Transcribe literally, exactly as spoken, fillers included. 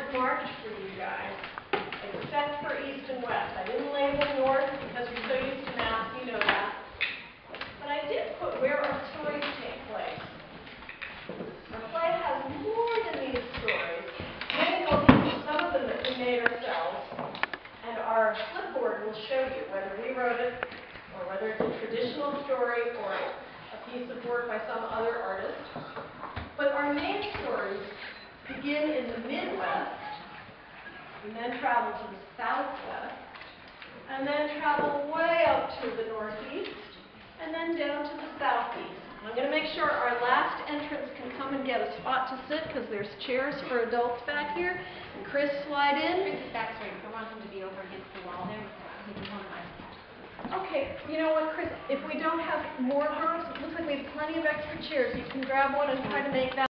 marked for you guys, except for east and west. I didn't label north because you're so used to maps, you know that. But I did put where our stories take place. Our play has more than these stories. Many will be some of them that we made ourselves, and our flipboard will show you whether we wrote it or whether it's a traditional story or a piece of work by some other artist. But our main stories begin in the Midwest, and then travel to the Southwest, and then travel way up to the Northeast, and then down to the Southeast. I'm going to make sure our last entrance can come and get a spot to sit because there's chairs for adults back here. And Chris, slide in. Chris is back straight. I want him to be over against the wall there. He can hold my. Okay, you know what, Chris? If we don't have more room, it looks like we have plenty of extra chairs. You can grab one and try to make that.